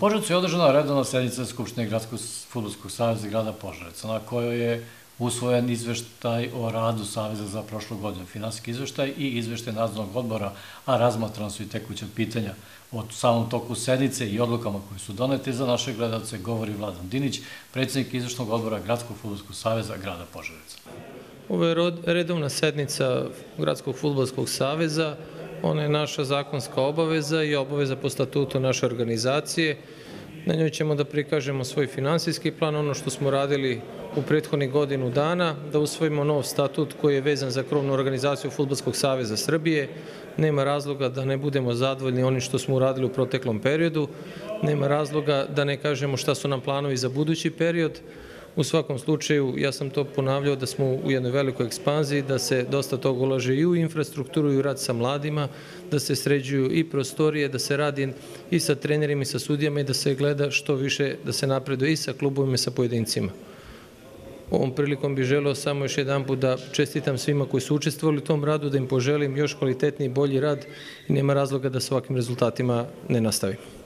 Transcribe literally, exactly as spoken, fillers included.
Požarevcu je održana redovna sednica Skupštine Gradskog fudbalskog saveza grada Požarevca, na kojoj je usvojen izveštaj o radu Saveza za prošlu godinu, finansijski izveštaj i izveštaj nadzornog odbora, a razmatrana su i tekuća pitanja. O samom toku sednice i odlukama koje su donete za naše gledalce govori Vladan Dinić, predsjednik izvršnog odbora Gradskog fudbalskog saveza grada Požarevca. Ovo je redovna sednica Gradskog fudbalskog saveza. Ona je naša zakonska obaveza i obaveza po statutu naše organizacije. Na njoj ćemo da prikažemo svoj finansijski plan, ono što smo radili u prethodnih godinu dana, da usvojimo nov statut koji je vezan za krovnu organizaciju Fudbalskog saveza Srbije. Nema razloga da ne budemo zadovoljni onim što smo uradili u proteklom periodu. Nema razloga da ne kažemo šta su nam planovi za budući period. U svakom slučaju, ja sam to ponavljao da smo u jednoj velikoj ekspanziji, da se dosta toga ulaže i u infrastrukturu i u rad sa mladima, da se sređuju i prostorije, da se radi i sa trenerima i sa sudijama i da se gleda što više da se napreduje i sa klubovima i sa pojedincima. Ovom prilikom bih želeo samo još jedan put da čestitam svima koji su učestvovali u tom radu, da im poželim još kvalitetniji i bolji rad i nema razloga da s ovakvim rezultatima ne nastavimo.